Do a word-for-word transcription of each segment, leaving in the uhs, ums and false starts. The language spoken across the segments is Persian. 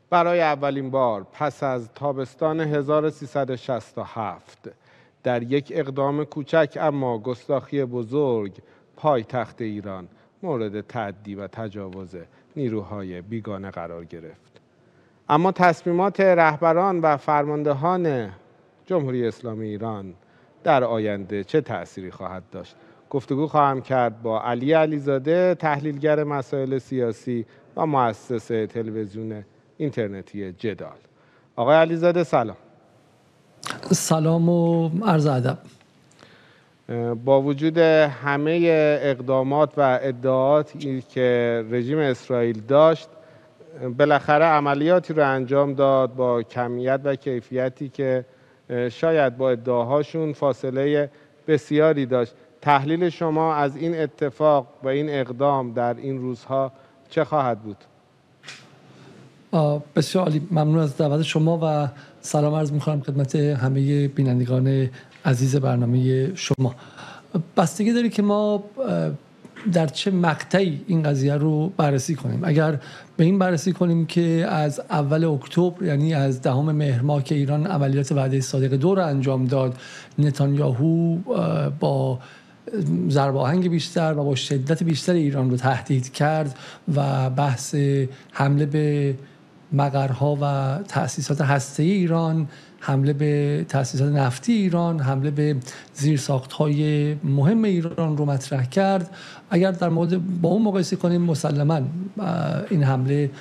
برای اولین بار پس از تابستان هزار و سیصد و شصت و هفت در یک اقدام کوچک اما گستاخی بزرگ پایتخت ایران مورد تعدی و تجاوز نیروهای بیگانه قرار گرفت. اما تصمیمات رهبران و فرماندهان جمهوری اسلامی ایران در آینده چه تأثیری خواهد داشت؟ گفتگو خواهم کرد با علی علیزاده، تحلیلگر مسائل سیاسی و مؤسس تلویزیون اینترنتی جدال. آقای علیزاده سلام. سلام و عرض ادب. با وجود همه اقدامات و ادعااتی که رژیم اسرائیل داشت، بالاخره عملیاتی رو انجام داد با کمیت و کیفیتی که شاید با ادعاهاشون فاصله بسیاری داشت. تحلیل شما از این اتفاق و این اقدام در این روزها چه خواهد بود؟ بسیار عالی، ممنون از دعوت شما و سلام عرض می‌کنم خدمت همه بینندگان عزیز برنامه شما. بستگی داره که ما در چه مقطعی این قضیه رو بررسی کنیم. اگر به این بررسی کنیم که از اول اکتبر، یعنی از دهم مهر ماه که ایران عملیات وعده صادق دو رو انجام داد، نتانیاهو با ضرب آهنگ بیشتر و با شدت بیشتر ایران رو تهدید کرد و بحث حمله به مقرها و تأسیسات هسته‌ای ایران، حمله به تأسیسات نفتی ایران، حمله به زیرساخت‌های مهم ایران رو مطرح کرد. اگر در مورد با اون مقایسه کنیم، مسلماً این حمله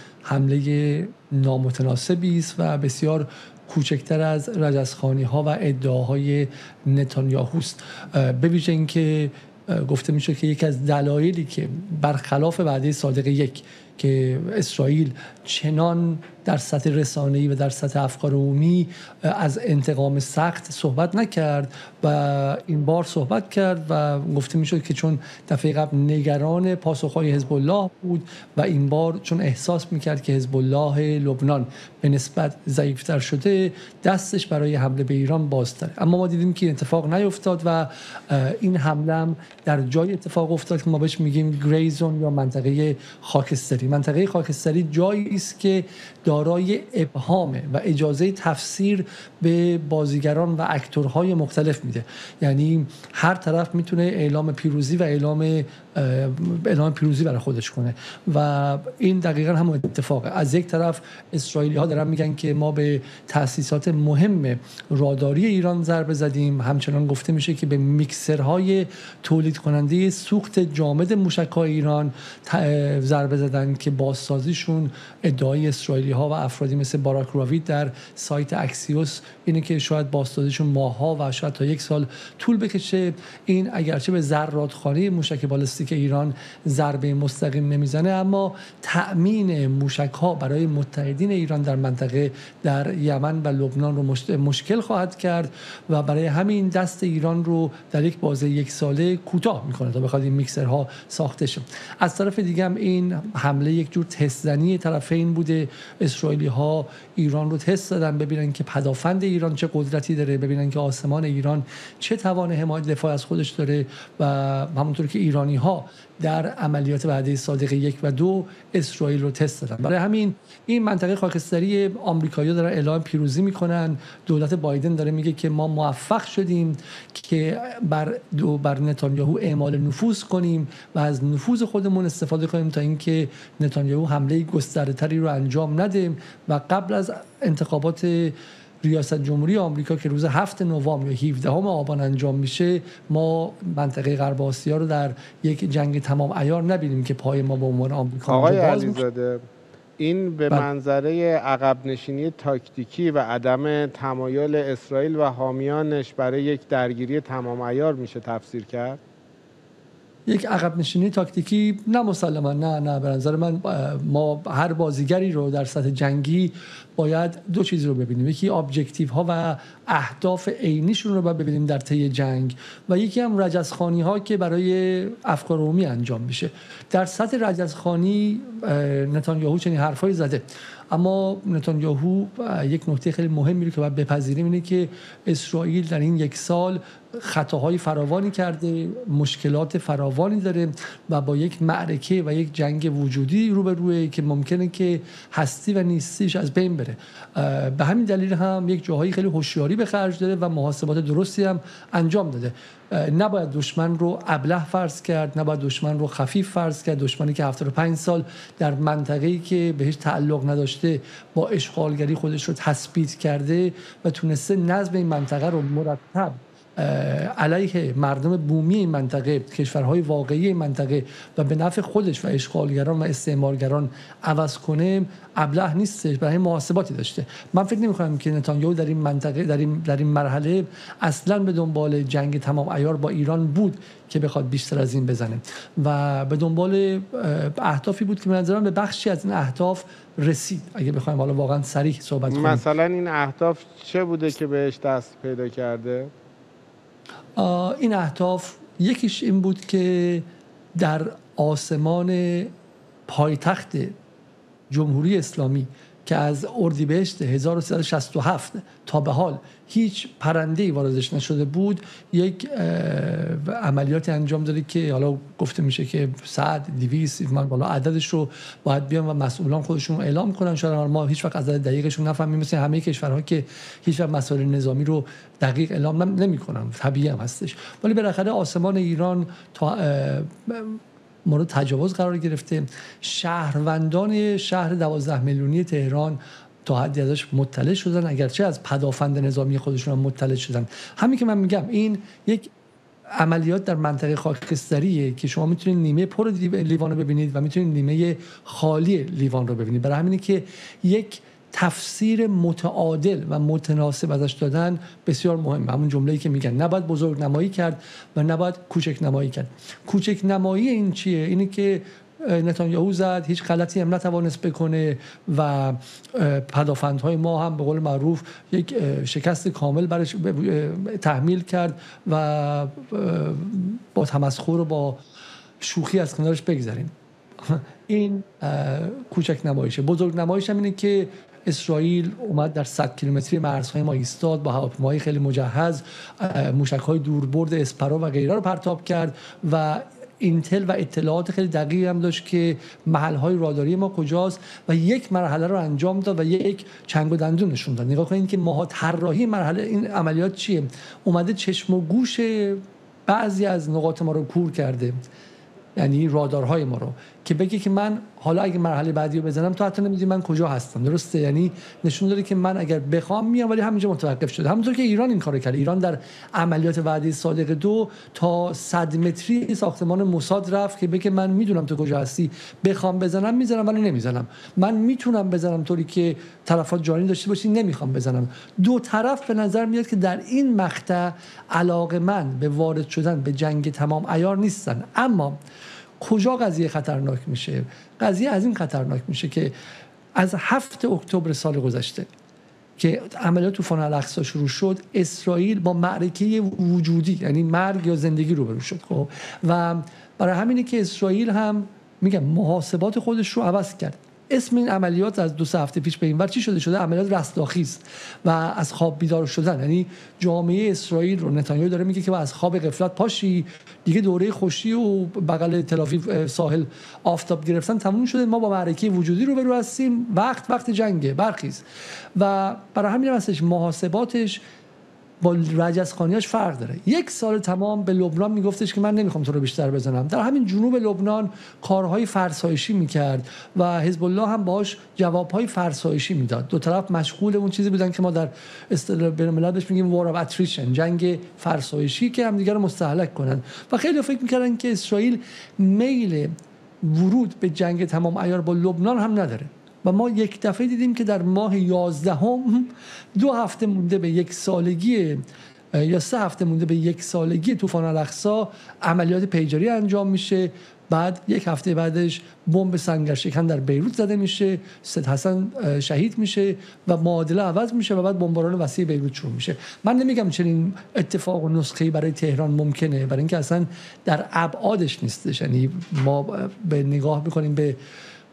حمله نامتناسبی است و بسیار کوچکتر از رجزخوانی‌ها و ادعاهای نتانیاهوست. به ویژه اینکه گفته میشه که یکی از دلایلی که برخلاف وعده صادق یک که اسرائیل چنان در سطح رسانه‌ای و در سطح افکار عمومی از انتقام سخت صحبت نکرد و این بار صحبت کرد و گفته میشد که چون دفعه قبل نگران پاسخهای حزب الله بود و این بار چون احساس میکرد که حزب الله لبنان به نسبت ضعیفتر شده، دستش برای حمله به ایران بازتره. اما ما دیدیم که اتفاق نیفتاد و این حمله هم در جای اتفاق افتاد که ما بهش میگیم گری زون یا منطقه خاکستری. منطقه خاکستری جایی است که دارای ابهامه و اجازه تفسیر به بازیگران و اکتورهای مختلف میده. یعنی هر طرف میتونه اعلام پیروزی و اعلام اعلام پیروزی برای خودش کنه و این دقیقاً همون اتفاقه. از یک طرف اسرائیلی ها دارن میگن که ما به تأسیسات مهم راداری ایران ضربه زدیم، همچنان گفته میشه که به میکسرهای تولید کننده سوخت جامد موشک‌های ایران ضربه زدن که بازسازیشون ادعای اسرائیلی ها و افرادی مثل باراک راوید در سایت اکسیوس اینه که شاید بازسازیشون ماه‌ها و شاید تا یک سال طول بکشه. این اگرچه به ذراتخانه موشک بالستیک ایران ضربه مستقیم نمیزنه، اما تأمین موشک‌ها برای متحدین ایران در منطقه در یمن و لبنان رو مشکل خواهد کرد و برای همین دست ایران رو در یک بازه یک ساله کوتاه میکنه تا بخواد این میکسرها ساخته شه. از طرف دیگه هم این حمله یک جور تست زنی طرفین بوده. اسرائیلی ها ایران رو تست دادن ببینن که پدافند ایران چه قدرتی داره، ببینن که آسمان ایران چه توان حمایت دفاع از خودش داره و همونطور که ایرانی ها در عملیات وعده صادق یک و دو اسرائیل رو تست دادن. برای همین این منطقه خاکستری آمریکایی‌ها دارن اعلام پیروزی میکنن. دولت بایدن داره میگه که ما موفق شدیم که بر دو بر نتانیاهو اعمال نفوذ کنیم و از نفوذ خودمون استفاده کنیم تا اینکه نتانیاهو حمله گسترده‌تری رو انجام نده و قبل از انتخابات ریاست جمهوری آمریکا که روز هفتم نوامبر یا هفدهم آبان انجام میشه، ما منطقه غرب آسیا رو در یک جنگ تمام عیار نبینیم که پای ما به عنوان آمریکا آقای علیزاده، این به بل... منظره عقب نشینی تاکتیکی و عدم تمایل اسرائیل و حامیانش برای یک درگیری تمام عیار میشه تفسیر کرد؟ یک عقب نشینی تاکتیکی نه مسلما، نه نه به نظر من ما هر بازیگری رو در سطح جنگی باید دو چیز رو ببینیم. یکی ابجکتیو ها و اهداف عینیشون رو باید ببینیم در طی جنگ و یکی هم رجزخوانی ها که برای افکار عمومی انجام میشه. در سطح رجزخوانی نتانیاهو چنین حرفایی زده، اما نتانیاهو یک نکته خیلی مهمی رو که باید بپذیریم اینه که اسرائیل در این یک سال خطاهای فراوانی کرده، مشکلات فراوانی داره و با یک معرکه و یک جنگ وجودی روبروه که ممکنه که هستی و نیستیش از بین بره. به همین دلیل هم یک جاهایی خیلی هوشیاری به خرج داده و محاسبات درستی هم انجام داده. نباید دشمن رو ابله فرض کرد، نباید دشمن رو خفیف فرض کرد. دشمنی که هفتاد و پنج سال در منطقه‌ای که بهش تعلق نداشته با اشغالگری خودش رو تثبیت کرده و تونسته نظم این منطقه رو مرتب علیه مردم بومی این منطقه، کشورهای واقعی این منطقه و به نفع خودش و اشغالگران و استعمارگران عوض کنه ابله نیستش، برای محاسباتی داشته. من فکر نمی‌کنم که نتانیاهو در این منطقه در این در این مرحله اصلاً به دنبال جنگ تمام عیار با ایران بود که بخواد بیشتر از این بزنه و به دنبال اهدافی بود که به نظرم به بخشی از این اهداف رسید. اگه بخوایم حالا واقعا صریح صحبت کنیم، مثلا این اهداف چه بوده که بهش دست پیدا کرده؟ این اهداف یکیش این بود که در آسمان پایتخت جمهوری اسلامی که از اردیبهشت هزار و سیصد و شصت و هفت تا به حال هیچ پرنده‌ای واردش نشده بود، یک عملیاتی انجام داده که حالا گفته میشه که صد دویست من بالا عددش رو باید بیان و مسئولان خودشون اعلام کنن. شاید ما هیچ وقت عدد دقیقش رو نفهمیم، مثل همه کشورها که هیچ وقت مسائل نظامی رو دقیق اعلام نمی‌کنن، طبیعی هم هستش. ولی بالاخره آسمان ایران تا مورد تجاوز قرار گرفته. شهروندان شهر دوازده میلیونی تهران تا حدی ازش مطلع شدن، اگرچه از پدافند نظامی خودشون هم مطلع شدن. همین که من میگم این یک عملیات در منطقه خاکستریه که شما میتونید نیمه پر لیوان رو ببینید و میتونید نیمه خالی لیوان رو ببینید. برای همینه که یک تفسیر متعادل و متناسب ازش دادن بسیار مهمه. همون جمله‌ای که میگن نباید بزرگ نمایی کرد و نباید کوچک نمایی کرد. کوچک نمایی این چیه؟ اینه که نتانیاهو زد، هیچ غلطی هم نتوانست بکنه و پدافندهای ما هم به قول معروف یک شکست کامل برش تحمیل کرد و با تمسخر و با شوخی از کنارش بگذاریم. این کوچک نمایشه. بزرگ نمایش هم اینه که اسرائیل اومد در صد کیلومتری مرزهای ما ایستاد، با هواپیماهای خیلی مجهز موشک‌های دوربرد اسپرو و غیره رو پرتاب کرد و اینتل و اطلاعات خیلی دقیقی هم داشت که محل‌های راداری ما کجاست و یک مرحله رو انجام داد و یک چنگ و دندون نشون داد. نگاه کنید که ماها طراحی مرحله این عملیات چیه؟ اومده چشم و گوش بعضی از نقاط ما رو کور کرده، یعنی رادارهای ما رو، که بگه که من حالا اگه مرحله بعدی رو بزنم تو حتی نمیدونی من کجا هستم. درسته؟ یعنی نشون داده که من اگر بخوام میام ولی همینجا متوقف شده. همونطور که ایران این کارو کرد. ایران در عملیات وعده صادق دو تا صد متری ساختمان موساد رفت که بگه من میدونم تو کجا هستی، بخوام بزنم میزنم ولی نمیزنم. من میتونم بزنم طوری که طرفات جانی داشته باشی، نمیخوام بزنم. دو طرف به نظر میاد که در این مقطع علاقه‌مند به وارد شدن به جنگ تمام عیار نیستن. اما کجا قضیه خطرناک میشه؟ قضیه از این خطرناک میشه که از هفتم اکتبر سال گذشته که عملیات طوفان الاقصی شروع شد، اسرائیل با معرکه وجودی یعنی مرگ یا زندگی روبرو شد. خب و برای همینه که اسرائیل هم میگم محاسبات خودش رو عوض کرد. اسم این عملیات از دو سه هفته پیش به این ور چی شده شده عملیات رستاخیز و از خواب بیدار شدن. یعنی جامعه اسرائیل رو نتانیاهو داره میگه که از خواب غفلت پاشی، دیگه دوره خوشی و بغل تل‌آویو ساحل آفتاب گرفتن تموم شده، ما با معرکه وجودی رو برو هستیم، وقت وقت جنگه، برخیز. و برای همین هستش محاسباتش با رجزخانیاش فرق داره. یک سال تمام به لبنان میگفتش که من نمیخوام تو رو بیشتر بزنم. در همین جنوب لبنان کارهای فرسایشی میکرد و حزب الله هم باهاش جوابهای فرسایشی میداد. دو طرف مشغول اون چیزی بودن که ما در اصطلاح بین‌الملل بهش میگیم وار اف اتریشن، جنگ فرسایشی که همدیگه رو مستهلک کنن. و خیلی فکر میکردن که اسرائیل میل ورود به جنگ تمام عیار با لبنان هم نداره. و ما یک دفعه دیدیم که در ماه یازدهم دو هفته مونده به یک سالگی یا سه هفته مونده به یک سالگی طوفان الاقصی عملیات پیجاری انجام میشه. بعد یک هفته بعدش بمب سنگرشکن در بیروت زده میشه، سید حسن شهید میشه و معادله عوض میشه و بعد بمباران وسیع بیروت شروع میشه. من نمیگم چنین اتفاق و نسخه‌ای برای تهران ممکنه، برای اینکه اصلا در ابعادش نیستش. یعنی ما به نگاه میکنیم به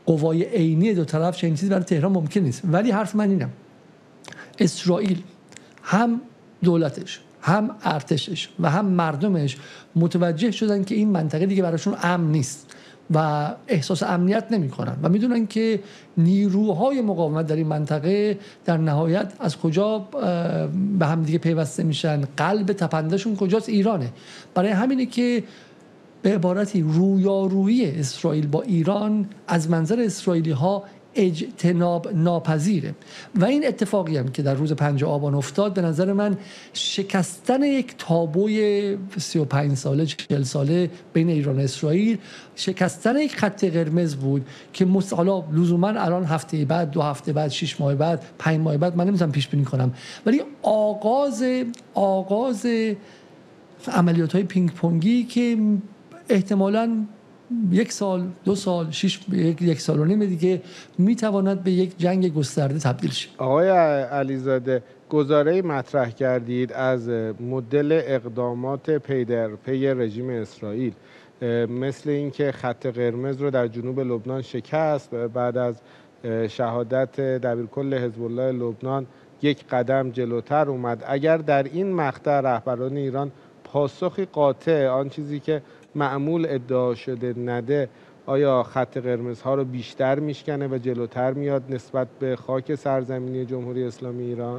قوای عینی دو طرف چنین چیزی برای تهران ممکن نیست. ولی حرف من اینه، اسرائیل هم دولتش هم ارتشش و هم مردمش متوجه شدن که این منطقه دیگه براشون امن نیست و احساس امنیت نمی‌کنن و میدونن که نیروهای مقاومت در این منطقه در نهایت از کجا به هم دیگه پیوسته میشن، قلب تپندهشون کجاست؟ ایرانه. برای همینه که به عبارتی رویارویی اسرائیل با ایران از منظر اسرائیلی ها اجتناب ناپذیره و این اتفاقی هم که در روز پنجم آبان افتاد به نظر من شکستن یک تابوی سی و پنج ساله چهل ساله بین ایران و اسرائیل، شکستن یک خط قرمز بود که حالا لزوما الان هفته بعد، دو هفته بعد، شش ماه بعد، پنج ماه بعد من نمیتونم پیش بینی کنم، ولی آغاز آغاز عملیات های پینگ پونگی که احتمالاً یک سال، دو سال، شش یک, یک سال و نیم دیگه میتواند به یک جنگ گسترده تبدیل شه. آقای علیزاده، گزاره‌ای مطرح کردید از مدل اقدامات پی در پی رژیم اسرائیل، مثل اینکه خط قرمز رو در جنوب لبنان شکست، بعد از شهادت دبیرکل حزب الله لبنان یک قدم جلوتر اومد. اگر در این مقطع رهبران ایران پاسخی قاطع آن چیزی که معمول ادعا شده نده، آیا خط قرمزها رو بیشتر میشکنه و جلوتر میاد نسبت به خاک سرزمینی جمهوری اسلامی ایران؟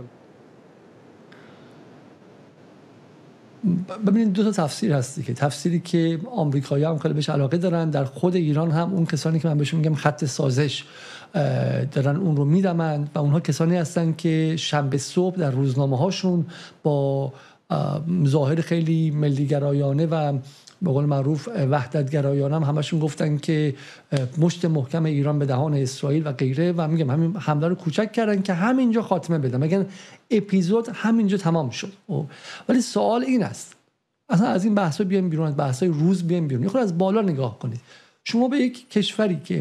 ببینید دو تا تفسیر هستی که تفسیری که آمریکایی‌ها هم خیلی بهش علاقه دارن، در خود ایران هم اون کسانی که من بهشون میگم خط سازش دارن اون رو میدمند و اونها کسانی هستن که شنبه صبح در روزنامه هاشون با ظاهر خیلی ملیگرایانه و به قول معروف وحدت گرایان هم همشون گفتن که مشت محکم ایران به دهان اسرائیل و غیره و میگم همین حمله رو کوچک کردن که همینجا خاتمه بدن، میگن اپیزود همینجا تمام شد. ولی سوال این است، اصلا از این بحثا بیایم بیرون، از بحثای روز بیایم بیرون، یه خورده از بالا نگاه کنید. شما به یک کشوری که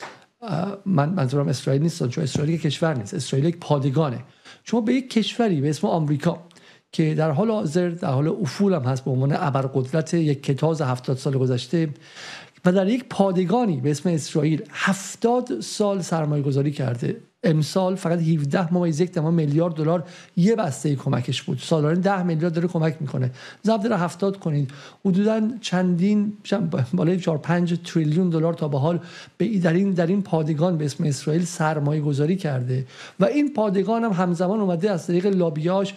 من منظورم اسرائیل نیست، چون اسرائیل کشور نیست، اسرائیل یک پادگانه، شما به یک کشوری به اسم آمریکا که در حال حاضر در حال افول هم هست به عنوان ابرقدرت یک کتاز هفتاد سال گذشته و در یک پادگانی به اسم اسرائیل هفتاد سال سرمایه گذاری کرده، امسال فقط هفده ممیز یک دهم میلیارد دلار یه بسته کمکش بود، سالانه ده میلیارد داره کمک میکنه، ضرب در هفتاد کنید حدوداً چندین بالای چهار پنج تریلیون دلار تا به حال در این در این پادگان به اسم اسرائیل سرمایه گذاری کرده و این پادگان هم همزمان اومده از طریق لابیاش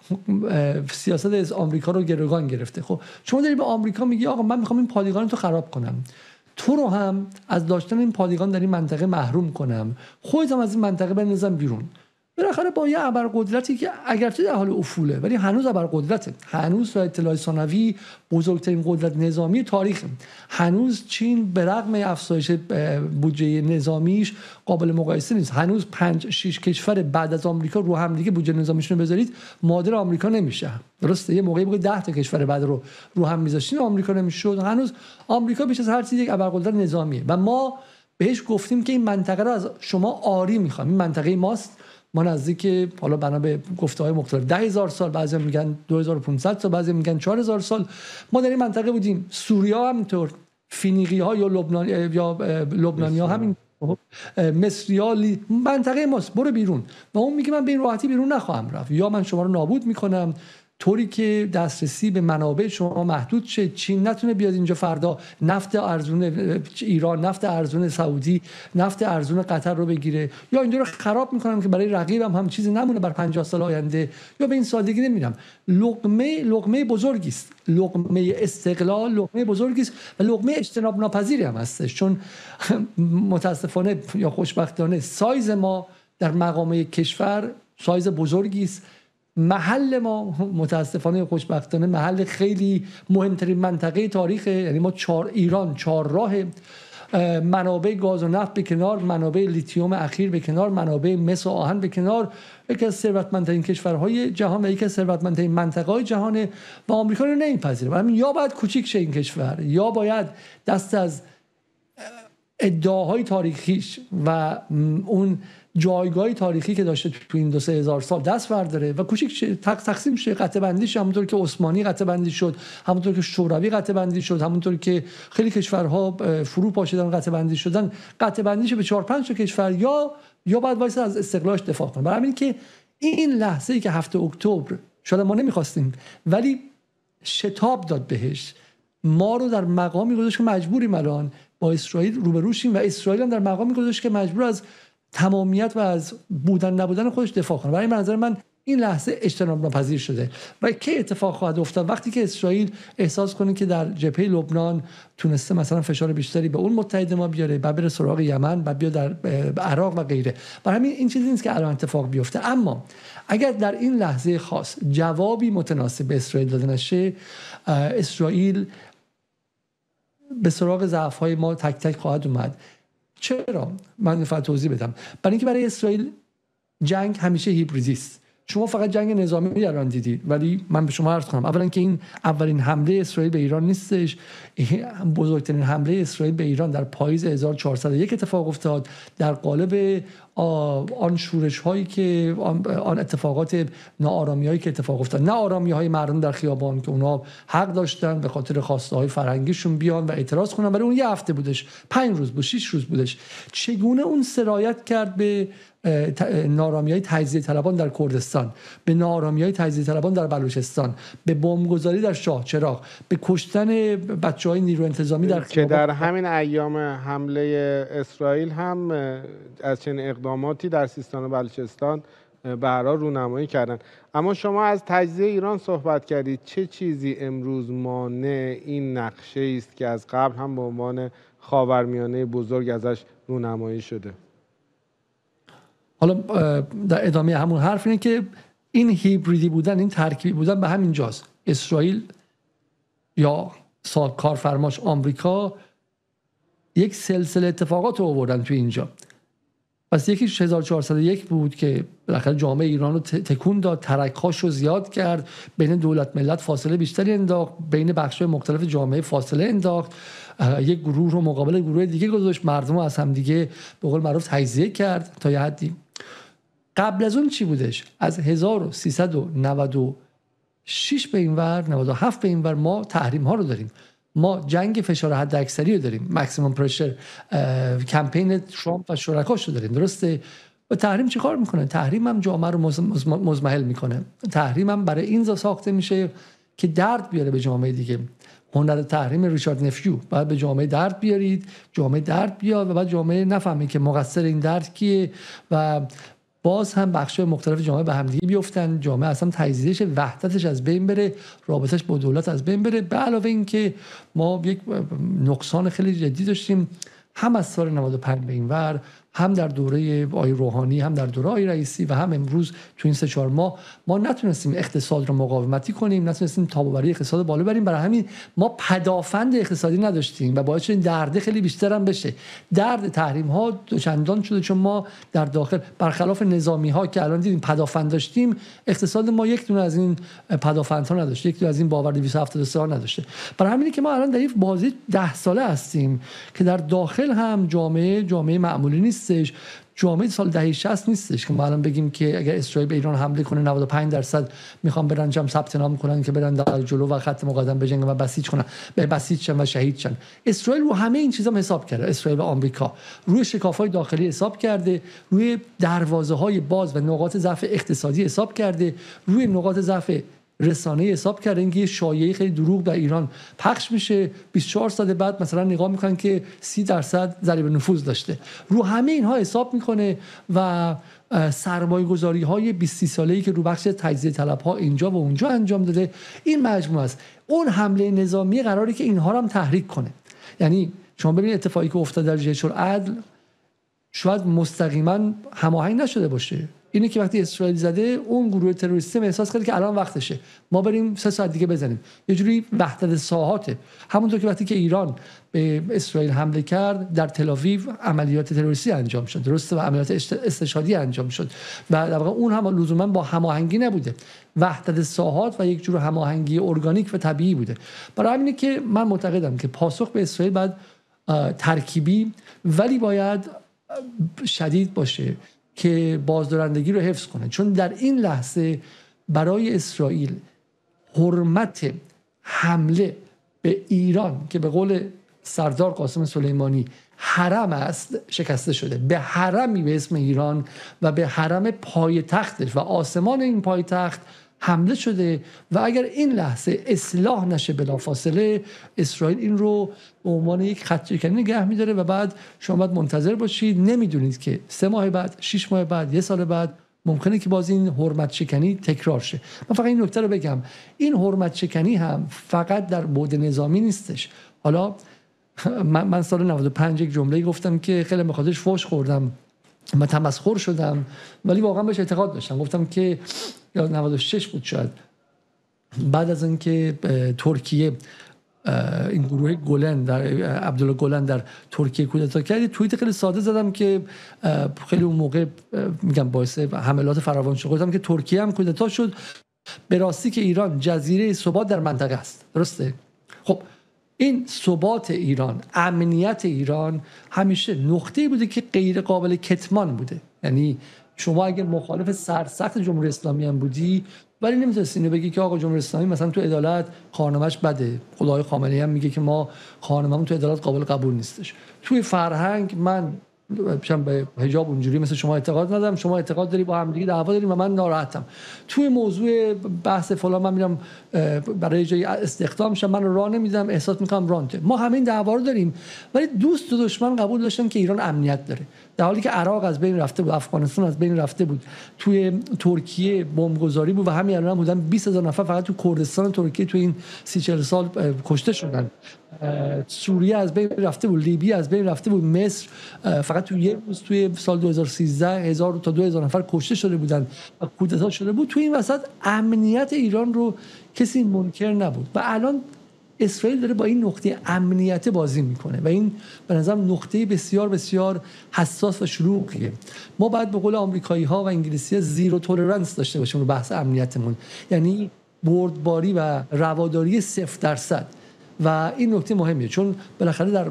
سیاست از آمریکا رو گروگان گرفته. خب شما داری به آمریکا میگی آقا من میخوام این پادگان تو خراب کنم، تو رو هم از داشتن این پادگان در این منطقه محروم کنم، خودت هم از این منطقه بندازم بیرون. بالاخره با یه ابرقدرتی که اگرچه در حال افوله ولی هنوز ابرقدرته، هنوز در اطلاع ثانوی بزرگترین قدرت نظامی تاریخ، هنوز چین به رغم افزایش بودجه نظامیش قابل مقایسه نیست، هنوز پنج شش کشور بعد از آمریکا رو هم دیگه بودجه نظامیشون رو بذارید مادر آمریکا نمیشه. درسته یه موقعی بود ده تا کشور بعد رو رو هم میذاشتین آمریکا نمیشد. هنوز آمریکا بیش از هر چیزی یک ابرقدرت نظامیه و ما بهش گفتیم که این منطقه رو از شما آری میخوام، این منطقه ماست، ما نزدیک حالا بنا به گفته‌های مختلف ده هزار سال، بعضی میگن دو هزار و پانصد سال، بعضی میگن چهار هزار سال ما در این منطقه بودیم. سوریا همینطور، فینیقی‌ها یا لبنان یا لبنانی‌ها همین، مصری‌ها، منطقه ماست، برو بیرون. و اون میگه من به این راحتی بیرون نخواهم رفت، یا من شما رو نابود میکنم طوری که دسترسی به منابع شما محدود شه، چین نتونه بیاد اینجا فردا نفت ارزون ایران، نفت ارزون سعودی، نفت ارزون قطر رو بگیره، یا اینجا رو خراب میکنم که برای رقیبم هم چیزی نمونه بر پنجاه سال آینده، یا به این سادگی نمیرم. لقمه لقمه بزرگی است، لقمه استقلال لقمه بزرگی است و لقمه اجتناب ناپذیری هم هستش، چون متاسفانه یا خوشبختانه سایز ما در مقام کشور سایز بزرگی است، محل ما متاسفانه خوشبختانه محل خیلی مهمترین منطقه تاریخه، یعنی ما چهار ایران چهار راه، منابع گاز و نفت به کنار، منابع لیتیوم اخیر به کنار، منابع مس و آهن به کنار، یکی از ثروتمندترین کشورهای جهان و یکی از ثروتمندترین منطقه‌های جهان و آمریکا رو نمیپذیره. و همین یا باید کوچیک شه این کشور، یا باید دست از ادعاهای تاریخیش و اون جایگاه تاریخی که داشته تو این دو سه هزار سال دست برداره و کوچیک تقسیم شه، قطعه بندی شه، همونطور که عثمانی قطعه بندی شد، همونطور که شوروی قطعه بندی شد، همونطور که خیلی کشورها فرو پاشیدن قطعه بندی شدن، قطعه بندی شه به چهار پنج تا کشور، یا یا بعد وایس از استقلالش دفاع کنه. برای همین که این لحظه‌ای که هفته اکتبر شاید ما نمی‌خواستیم ولی شتاب داد بهش، ما رو در مقامی گذاشت که مجبوریم الان با اسرائیل روبرو شیم و اسرائیل هم در مقامی گذاشت که مجبور از تمامیت و از بودن نبودن خودش دفاع کنه. برای منظر من این لحظه اجتناب ناپذیر شده و کی اتفاق خواهد افتاد؟ وقتی که اسرائیل احساس کنه که در جبهه لبنان تونسته مثلا فشار بیشتری به اون متحد ما بیاره، بعد بره سراغ یمن، بعد بیا در عراق و غیره. برای همین این چیزی نیست که الان اتفاق بیفته، اما اگر در این لحظه خاص جوابی متناسب به اسرائیل داده نشه، اسرائیل به سراغ ضعف‌های ما تک تک خواهد اومد. چرا؟ من فقط توضیح بدم. برای اینکه برای اسرائیل جنگ همیشه هیبریدی است. شما فقط جنگ نظامی الان دیدید، ولی من به شما عرض کنم اولا که این اولین حمله اسرائیل به ایران نیستش. بزرگترین حمله اسرائیل به ایران در پاییز هزار و چهارصد و یک اتفاق افتاد در قالب آن شورش هایی که آن اتفاقات ناآرامی هایی که اتفاق افتاد، نه آرامی های مردم در خیابان که اونا حق داشتن به خاطر خواسته های فرهنگیشون بیان و اعتراض کنن، ولی اون یه هفته بودش، پنج روز بود، شش روز بودش. چگونه اون سرایت کرد به نارامی‌های تجزیه طلبان در کردستان، به نارامی‌های تجزیه طلبان در بلوچستان، به بمبگذاری در شاهچراغ، به کشتن بچه‌های نیرو انتظامی در که در همین ایام حمله اسرائیل هم از چنین اقداماتی در سیستان و بلوچستان به هر حال رونمایی کردن. اما شما از تجزیه ایران صحبت کردید، چه چیزی امروز مانع این نقشه است که از قبل هم به عنوان خاورمیانه بزرگ ازش رونمایی شده؟ حالا در ادامه همون حرف اینه که این هیبریدی بودن، این ترکیبی بودن به همین جاست. اسرائیل یا کارفرماش آمریکا یک سلسله اتفاقات رو آوردن توی اینجا. پس یکیش هزار و چهارصد و یک بود که بالاخره جامعه ایران رو تکون داد، ترک‌هاش رو زیاد کرد، بین دولت ملت فاصله بیشتری انداخت، بین بخش‌های مختلف جامعه فاصله انداخت، یک گروه رو مقابل گروه دیگه گذاشت، مردم رو از هم دیگه به قول معروف تجزیه کرد تا یه حدی. قبل از اون چی بودش؟ از هزار و سیصد و نود و شش به این ور، نود و هفت به این ور ما تحریم ها رو داریم. ما جنگ فشار حداکثری رو داریم، ماکسیمم پرشر کمپین ترامپ و شرکاش رو داریم. درسته؟ و تحریم چی کار میکنه؟ تحریم هم جامعه رو مزمحل میکنه. تحریم هم برای این ساخته میشه که درد بیاره به جامعه دیگه. هنر تحریم ریچارد نفیو، بعد به جامعه درد بیارید، جامعه درد بیاد و بعد جامعه نفهمه که مقصر این درد کیه و باز هم بخش‌های مختلف جامعه به هم دیگه بیفتن، جامعه اصلا تجزیهش، وحدتش از بین بره، رابطش با دولت از بین بره. به علاوه این که ما یک نقصان خیلی جدی داشتیم هم از سال نود و پنج به این ور، هم در دوره آقای روحانی، هم در دوره آقای رئیسی و هم امروز تو این سه چهار ماه ما نتونستیم اقتصاد رو مقاومتی کنیم، نتونستیم تاب‌آوری اقتصاد بالا بریم. برای همین ما پدافند اقتصادی نداشتیم و باعث شد این درد خیلی بیشتر هم بشه. درد تحریم ها دوچندان شده چون ما در داخل برخلاف نظامی ها که الان دیدیم پدافند داشتیم، اقتصاد ما یک دونه از این پدافندها نداشت، یک دونه از این باور دویست و هفتاد و سه ها نداشته. برای همینه که ما الان در این بازی ده ساله هستیم که در داخل هم جامعه جامعه معمولی نیست، جامعه سال دهه شصت نیستش که ما الان بگیم که اگر اسرائیل به ایران حمله کنه نود و پنج درصد میخوان برن جمع ثبت نام کنن که برن در جلو و خط مقدم بجنگن و بسیج کنن، به بسیج شن و شهید شن. اسرائیل رو همه این چیزا حساب کرده. اسرائیل و آمریکا روی شکاف‌های داخلی حساب کرده، روی دروازه‌های باز و نقاط ضعف اقتصادی حساب کرده، روی نقاط ضعف رسانه حساب کرده. اینکه یه شایعه خیلی دروغ در ایران پخش میشه، بیست و چهار سال بعد مثلا نگاه میکنن که سی درصد ضریب نفوذ داشته. رو همه اینها حساب میکنه و سرمایه گذاری های بیست ساله‌ای که رو بخش تجزیه طلب ها اینجا و اونجا انجام داده این مجموعه است. اون حمله نظامی قراره که اینها رو هم تحریک کنه. یعنی شما ببینید اتفاقی که افتاد در جیش العدل شاید مستقیما هماهنگ نشده باشه. اینه که وقتی اسرائیل زده اون گروه تروریستی احساس کرده که الان وقتشه ما بریم سه ساعت دیگه بزنیم، یه جوری وحدت ساحاته. همونطور که وقتی که ایران به اسرائیل حمله کرد در تل‌آویو عملیات تروریستی انجام شد، درسته، و عملیات استشهادی انجام شد و در واقع اون هم لزوما با هماهنگی نبوده، وحدت ساحات و یک جور هماهنگی ارگانیک و طبیعی بوده. برای همینه که من معتقدم که پاسخ به اسرائیل باید ترکیبی ولی باید شدید باشه که بازدارندگی رو حفظ کنه، چون در این لحظه برای اسرائیل حرمت حمله به ایران که به قول سردار قاسم سلیمانی حرم است شکسته شده. به حرمی به اسم ایران و به حرم پایتختش و آسمان این پایتخت حمله شده و اگر این لحظه اصلاح نشه بلافاصله، اسرائیل این رو به عنوان یک خط شکنی نگه می‌داره و بعد شما باید منتظر باشید. نمیدونید که سه ماه بعد، شش ماه بعد، یه سال بعد ممکنه که باز این حرمت شکنی تکرار شه. من فقط این نکته رو بگم، این حرمت شکنی هم فقط در بعد نظامی نیستش. حالا من, من سال نود و پنج یک جمله گفتم که خیلی به خاطرش فوش خوردم، من تمسخر شدم، ولی واقعا بهش اعتقاد داشتم. گفتم که یا نود و شش بود شاید، بعد از اینکه ترکیه این گروه گولن در عبدالله گولن در ترکیه کودتا کرد، توییت خیلی ساده زدم که خیلی اون موقع میگم باعث حملات فراوان شد. گفتم که ترکیه هم کودتا شد، به راستی که ایران جزیره ثبات در منطقه است. درسته؟ خب این ثبات ایران، امنیت ایران همیشه نقطه‌ای بوده که غیر قابل کتمان بوده. یعنی شما اگر مخالف سرسخت جمهوری اسلامی هم بودی، ولی نمیتونستی اینو بگی که آقا جمهوری اسلامی مثلا تو عدالت خانمش بده. خدای خامنه‌ای هم میگه که ما خانممون تو عدالت قابل قبول نیستش. توی فرهنگ من چون به حجاب اونجوری مثل شما اعتقاد ندارم، شما اعتقاد داری با هم دیگه دعوا داریم و من ناراحتم. توی موضوع بحث فلان من میرم برای جای استخدام شم، من راه نمیدم، احساس میکنم رانته. ما همین دعوا رو داریم، ولی دوست و دشمن قبول داشتن که ایران امنیت داره، در حالی که عراق از بین رفته بود، افغانستان از بین رفته بود، توی ترکیه بمبگذاری بود و همین الان هم بودن بیست هزار نفر فقط تو کردستان ترکیه تو این سی چهل سال کشته شدن. سوریه از بین رفته بود، لیبی از بین رفته بود، مصر فقط تو یک روز توی سال دو هزار و سیزده هزار تا دو هزار نفر کشته شده بودن و کودتا شده بود. تو این وسط امنیت ایران رو کسی منکر نبود و الان اسرائیل داره با این نقطه امنیت بازی میکنه و این به نظرم نقطه بسیار بسیار حساس و شلوغیه. ما باید به قول آمریکایی ها و انگلیسی ها زیرو تولرنس داشته باشیم رو بحث امنیتمون، یعنی بردباری و رواداری صفر درصد. و این نکته مهمیه چون بالاخره در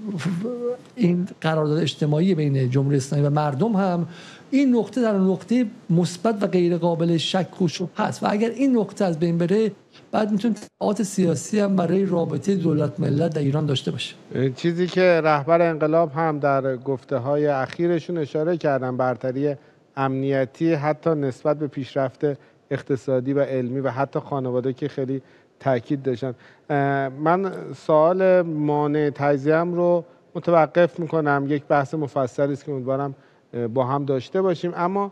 این قرارداد اجتماعی بین جمهوری اسلامی و مردم هم این نقطه در نقطه مثبت و غیر قابل شک و شبهه است و اگر این نقطه از بین بره بعد میتونه تبعات سیاسی هم برای رابطه دولت ملت در ایران داشته باشه. چیزی که رهبر انقلاب هم در گفته‌های اخیرشون اشاره کردن، برتری امنیتی حتی نسبت به پیشرفت اقتصادی و علمی و حتی خانواده که خیلی تاکید داشتن. من سوال مانع تجزیه‌ام رو متوقف میکنم، یک بحث مفصلی است که امیدوارم با هم داشته باشیم، اما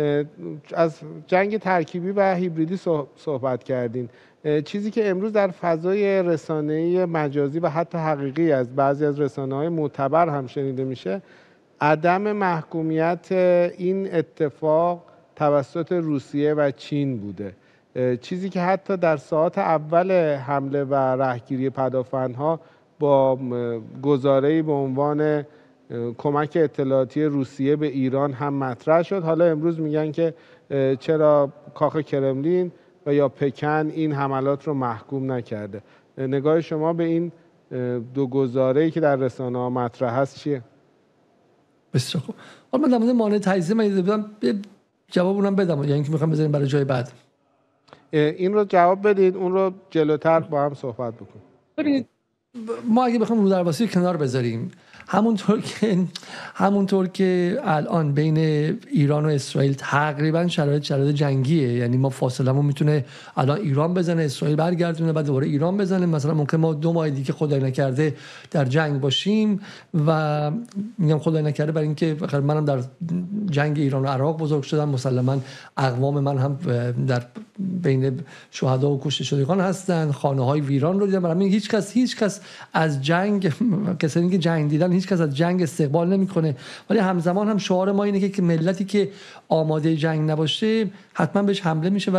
از جنگ ترکیبی و هیبریدی صحبت کردین. چیزی که امروز در فضای رسانه‌ای مجازی و حتی حقیقی از بعضی از رسانه‌های معتبر هم شنیده میشه، عدم محکومیت این اتفاق توسط روسیه و چین بوده، چیزی که حتی در ساعات اول حمله و رهگیری پدافندها با گزاره‌ای به عنوان کمک اطلاعاتی روسیه به ایران هم مطرح شد. حالا امروز میگن که چرا کاخ کرملین و یا پکن این حملات رو محکوم نکرده. نگاه شما به این دو گزاره‌ای که در رسانه‌ها مطرح هست چیه؟ بسیار خوب. حالا من در مورد مانع تجزیه من بدم جواب اونم بدم، یعنی که میخوام بذاریم برای جای بعد. این رو جواب بدید، اون رو جلوتر با هم صحبت بکنیم. ببینید ما اگه بخوام رو درواسی کنار بذاریم، همونطور که همونطور که الان بین ایران و اسرائیل تقریبا شرایط شرایط جنگیه، یعنی ما فاصلمون میتونه الان ایران بزنه، اسرائیل برگردونه، بعد دوباره ایران بزنه، مثلا ممکن ما دو ماه دیگه خدای نکرده در جنگ باشیم و میگم خدای نکرده برای اینکه منم در جنگ ایران و عراق بزرگ شدم، مسلما اقوام من هم در بین شهدا و کشته شدگان هستن، خانه‌های ویران رو دیدم. برای هیچ کس هیچ کس از جنگ، کسانی که جنگ دیدن، هیچ کس از جنگ استقبال نمیکنه، ولی همزمان هم شعار ما اینه که ملتی که آماده جنگ نباشه حتما بهش حمله میشه و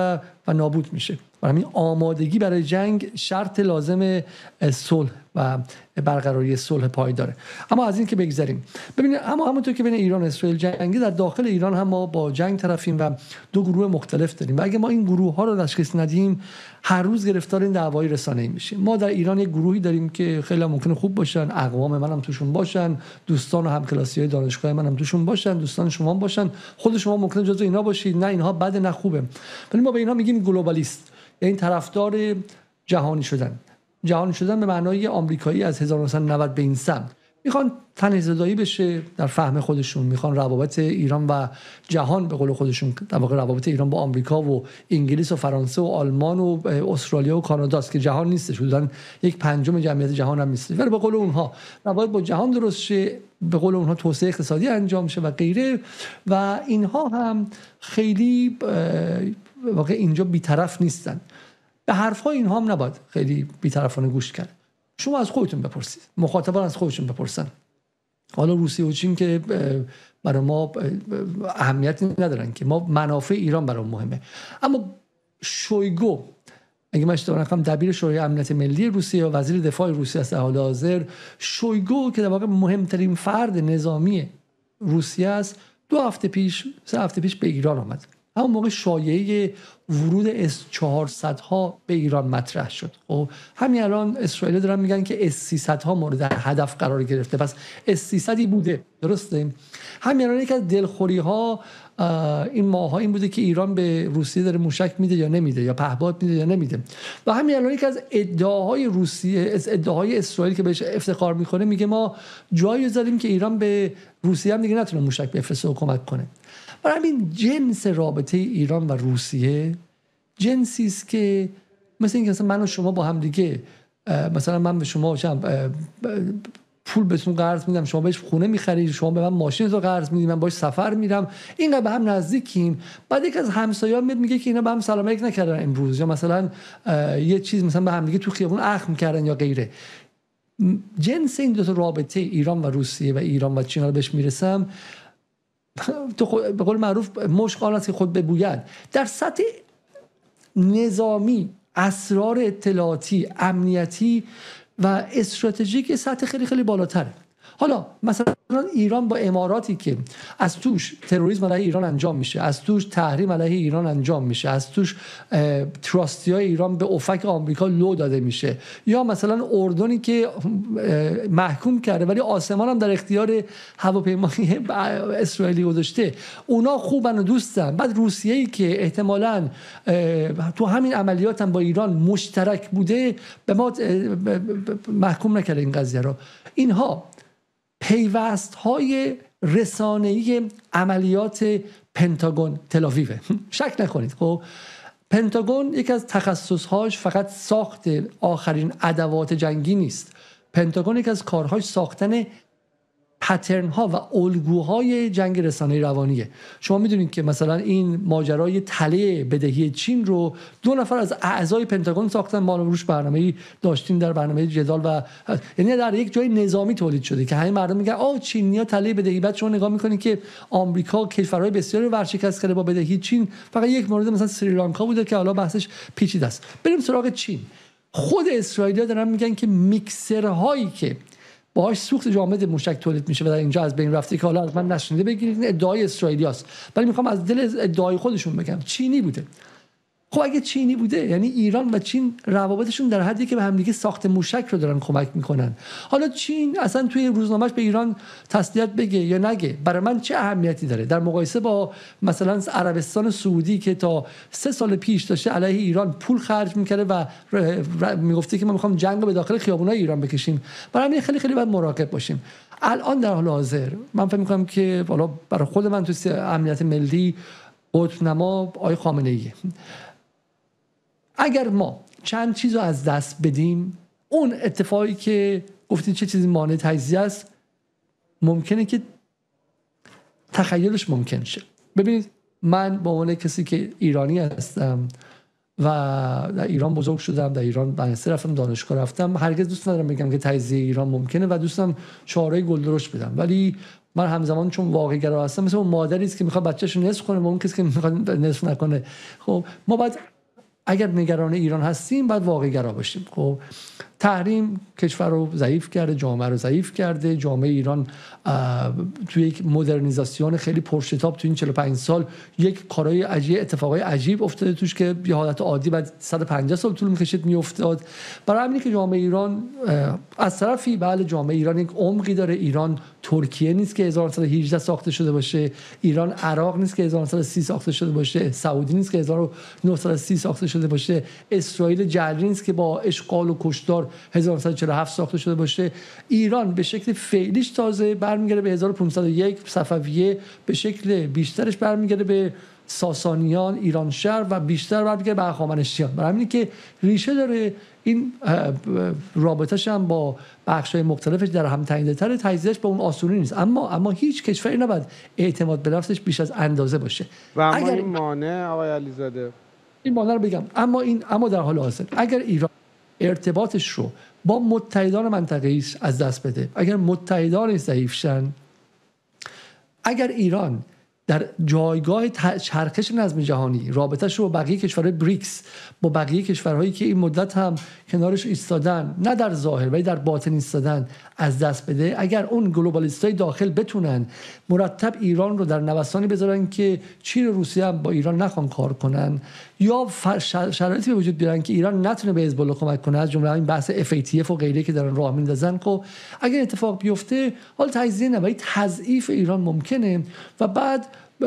و نابود میشه. و همین آمادگی برای جنگ شرط لازم صلح و برقراری صلح پایداره. اما از این که بگذریم، ببینید اما همونطور که بین ایران و اسرائیل جنگی، در داخل ایران هم ما با جنگ طرفیم و دو گروه مختلف داریم و اگه ما این گروه ها رو تشخیص ندیم هر روز گرفتار این دعوای رسانه‌ای میشیم. ما در ایران یک گروهی داریم که خیلی ممکنه خوب باشن، اقوام منم توشون باشن، دوستان و همکلاسی‌های دانشگاه منم توشون باشن، دوستان شما باشن، خود شما ممکنه جزو اینا باشید، نه اینها بده نه خوبه، ولی ما به اینا میگیم گلوبالیست، یعنی طرفدار جهانی شدن. جهانی شدن به معنای آمریکایی از هزار و نهصد و نود به این سمت. میخوان تنه زدایی بشه در فهم خودشون، میخوان روابط ایران و جهان به قول خودشون، در واقع روابط ایران با آمریکا و انگلیس و فرانسه و آلمان و استرالیا و کانادا است که جهان نیستش، حدوداً یک پنجم جمعیت جهان هم نیست، ولی به قول اونها روابط با جهان درست شه، به قول اونها توسعه اقتصادی انجام شه و غیره. و اینها هم خیلی واقع اینجا بی‌طرف نیستن. به حرف‌های اینها هم نباید خیلی بی‌طرفانه گوش کرد. شما از خودتون بپرسید، مخاطبان از خودشون بپرسن. حالا روسیه و چین که برای ما اهمیتی ندارن، که ما منافع ایران برای مهمه. اما شویگو، اگه من اشتباه نکنم دبیر شورای امنیت ملی روسیه و وزیر دفاع روسیه است در حال حاضر، شویگو که در واقع مهمترین فرد نظامی روسیه است، دو هفته پیش سه هفته پیش به ایران آمد. همون موقع شایعه ورود اس چهارصد ها به ایران مطرح شد. خب همین الان اسرائیل دارن میگن که اس سیصد ها مورد هدف قرار گرفته، پس اس سیصد بوده، درسته؟ همین الان یک از دلخوری ها این ماه ها این بوده که ایران به روسیه داره موشک میده یا نمیده، یا پهپاد میده یا نمیده. و همین الان یک از ادعاهای روسیه، از ادعاهای اسرائیل که بهش افتخار میکنه، میگه ما جایی زدیم که ایران به روسیه هم دیگه نتونه موشک بفرسته و کمک کنه. برای همین جنس رابطه ایران و روسیه جنسی است که مثل اینکه مثلا من و شما با هم دیگه، مثلا من به شما پول بهتون قرض میدم، شما بهش خونه میخرید، شما به من ماشین رو قرض میدید، من باهاش سفر میرم، اینقدر به هم نزدیکیم. بعد یک از همسایه‌ها میاد میگه که اینا به هم سلام علیک نکردن امروز، یا مثلا یه چیز مثلا به هم دیگه تو خیابون اخم کردن یا غیره. جنس این دو تا رابطه ایران و روسیه و ایران و چین رو بهش میرسم، تو به قول معروف مشق آن است که خود ببوید. در سطح نظامی، اسرار اطلاعاتی، امنیتی و استراتژیک سطح خیلی خیلی بالاتره. حالا مثلا ایران با اماراتی که از توش تروریسم علیه ایران انجام میشه، از توش تحریم علیه ایران انجام میشه، از توش تراستی های ایران به افق آمریکا لو داده میشه، یا مثلا اردنی که محکوم کرده ولی آسمان هم در اختیار هواپیمای اسرائیلی گذاشته، اونا خوبن و دوستن. بعد روسیه‌ای که احتمالاً تو همین عملیات هم با ایران مشترک بوده به ما محکوم نکرده این قضیه رو. اینها پیوست های رسانه‌ای عملیات پنتاگون تل‌آویو، شک نکنید. خب پنتاگون یک از تخصصهاش فقط ساخت آخرین ادوات جنگی نیست. پنتاگون یک از کارهاش ساختن پترن ها و الگوهای جنگ رسانه‌ای روانیه. شما میدونید که مثلا این ماجرای تله بدهی چین رو دو نفر از اعضای پنتاگون ساختن، ما روش برنامه‌ای داشتیم در برنامه جدال، و یعنی در یک جای نظامی تولید شده که همین مردم میگن آ چینی‌ها تله بدهی. بعد شما نگاه میکنید که آمریکا کشورهای بسیاری رو ورشکست کرده با بدهی چین. فقط یک مورد مثلا سریلانکا بوده که حالا بحثش پیچیده است. بریم سراغ چین. خود اسرائیلی‌ها دارن میگن که میکسرهایی که باهاش سوخت جامد موشک تولید میشه و در اینجا از بین رفته، که حالا از من نشنیده بگیرید، ادعای اسرائیلیاست، ولی میخوام از دل ادعای خودشون بگم چینی بوده. خب اگه چینی بوده یعنی ایران و چین روابطشون در حدی که به هم دیگه ساخت موشک رو دارن کمک میکنن. حالا چین اصلا توی روزنامه‌اش به ایران تسلیت بگه یا نگه، برای من چه اهمیتی داره در مقایسه با مثلا عربستان سعودی که تا سه سال پیش داشته علیه ایران پول خرج میکرده و میگفته که ما میخوام جنگ به داخل خیابونای ایران بکشیم. برای همین خیلی خیلی باید مراقب باشیم. الان در حال حاضر من فکر میکنم که حالا برای خود من تو امنیت ملی قطب نما آقای خامنه‌ای، اگر ما چند چیز رو از دست بدیم، اون اتفاقی که گفتید چه چیزی مانع تجزیه است ممکنه که تخیلش ممکن شه. ببینید من با عنوان کسی که ایرانی هستم و در ایران بزرگ شدم، در ایران مدرسه رفتم، دانشگاه رفتم، هرگز دوست ندارم بگم که تجزیه ایران ممکنه و دوستم چهاره‌ای گلدرشت بدم، ولی من همزمان چون واقعی گرا هستم مثل اون مادری است که میخواد بچه‌شو نصف کنه و اون کسی که میخواد نصف نکنه. خب ما باید اگر نگران ایران هستیم باید واقع گرا باشیم. خب تحریم کشور رو ضعیف کرده، جامعه رو ضعیف کرده. جامعه ایران توی یک مدرنیزاسیون خیلی پرشتاب توی این چهل و پنج سال یک کارهای عجیب، اتفاقای عجیب افتاده توش که یه حالت عادی بعد صد و پنجاه سال طول می‌کشید میافتاد. برای همینه که جامعه ایران از طرفی بله جامعه ایران یک عمقی داره. ایران ترکیه نیست که هزار و نهصد و هجده ساخته شده باشه، ایران عراق نیست که هزار و نهصد و سی ساخته شده باشه، سعودی نیست که هزار و نهصد و سی ساخته شده باشه، اسرائیل جعلی نیست که با اشغال و کشتار هزار و نهصد و چهل و هفت ساخته شده باشه. ایران به شکل فعلیش تازه برمیگرده به هزار و پانصد و یک صفویه، به شکل بیشترش برمیگرده به ساسانیان، ایران شهر و بیشتر برمیگرده به هخامنشیان. برای همینه که ریشه داره این رابطه‌ش هم با بخش‌های مختلفش در هم تنیده‌تر، تجزیه‌اش به اون آسونی نیست. اما اما هیچ کشوری نباید اعتماد به نفسش بیش از اندازه باشه. و اما اگر این مانع آقای علیزاده این مانع رو بگم، اما این اما در حال حاضر اگر ایران ارتباطش رو با متحدان منطقه‌ای از دست بده، اگر متحدان ضعیف شن، اگر ایران در جایگاه چرخش نظم جهانی رابطه‌اش رو با بقیه کشورهای بریکس، با بقیه کشورهایی که این مدت هم کنارش ایستادن، نه در ظاهر ولی در باطن ایستادن، از دست بده، اگر اون گلوبالیستای داخل بتونن مرتب ایران رو در نوسانی بذارن که چین و روسیه هم با ایران نخوان کار کنن، یا شرایطی به وجود بیارن که ایران نتونه به حزب الله کمک کنه، از جمله این بحث اف ای تی اف و غیره که دارن راه میندازن، خب اگر اتفاق بیفته حال تجزیه نه ولی تضعیف ایران ممکنه و بعد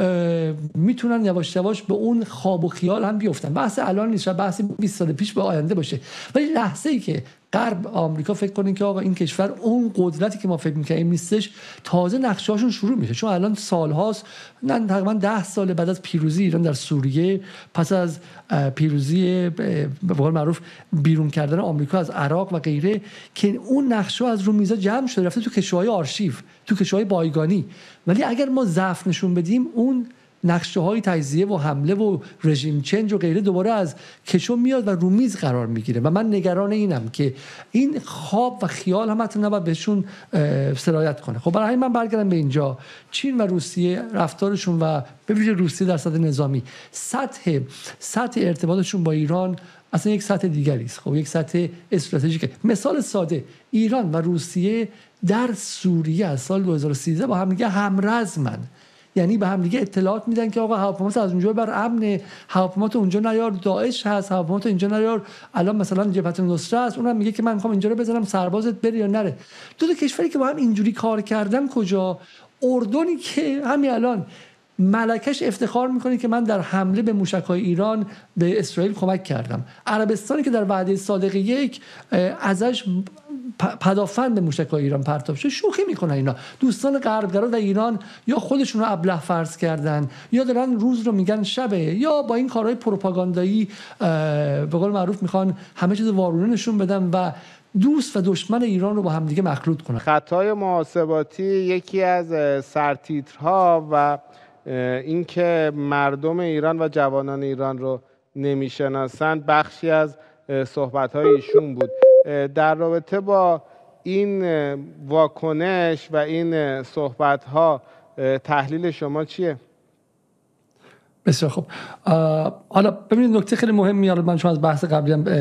میتونن یواش یواش به اون خواب و خیال هم بیفتن. بحث الان نیست، بحث بیست سال پیش به آینده باشه، ولی لحظه ای که غرب آمریکا فکر کنین که آقا این کشور اون قدرتی که ما فکر می‌کنیم نیستش، تازه نقشه‌هاشون شروع میشه. چون الان سال‌هاست، نه تقریبا ده سال بعد از پیروزی ایران در سوریه، پس از پیروزی به قول معروف بیرون کردن آمریکا از عراق و غیره، که اون نقشه‌ها از رو میزا جمع شده رفته تو کشوهای آرشیو، تو کشوهای بایگانی. ولی اگر ما ضعف نشون بدیم، اون نقشه های تجزیه و حمله و رژیم چنج و غیره دوباره از کشو میاد و رو میز قرار میگیره. و من نگران اینم که این خواب و خیال هم حتی نباید بهشون سرایت کنه. خب برای همین من برگردم به اینجا. چین و روسیه رفتارشون و به ویژه روسیه در سطح نظامی، سطح سطح ارتباطشون با ایران اصلا یک سطح دیگری است. خب یک سطح استراتژیکه. مثال ساده، ایران و روسیه در سوریه از سال دو هزار و سیزده با هم دیگه همرزمن، یعنی به هم دیگه اطلاعات میدن که آقا هواپیمات از اونجا بر امن، هواپیمات اونجا نیار داعش هست، هواپیمات اینجا نیار الان مثلا جبهه النصره است، اونم میگه که من میخوام اینجا رو بزنم سربازت بره یا نره. دو تا کشوری که با هم اینجوری کار کردن کجا؟ اردنی که همین الان ملکش افتخار میکنه که من در حمله به موشک‌های ایران به اسرائیل کمک کردم، عربستانی که در وعده صادق یک ازش پدافند به موشک‌های ایران پرتاب شد. شوخی میکنن اینا. دوستان غربگرا در ایران یا خودشون رو ابله فرض کردن، یا دارن روز رو میگن شبه، یا با این کارهای پروپاگاندایی به قول معروف میخوان همه چیز وارونه نشون بدن و دوست و دشمن ایران رو با هم دیگه مخلوط کنن. خطای محاسباتی یکی از سرتیترها و اینکه مردم ایران و جوانان ایران رو نمیشناسند بخشی از صحبت‌های ایشون بود. در رابطه با این واکنش و این صحبت‌ها تحلیل شما چیه؟ بسیار خوب. حالا ببینید نکته خیلی مهمی، حالا من چون از بحث قبلی هم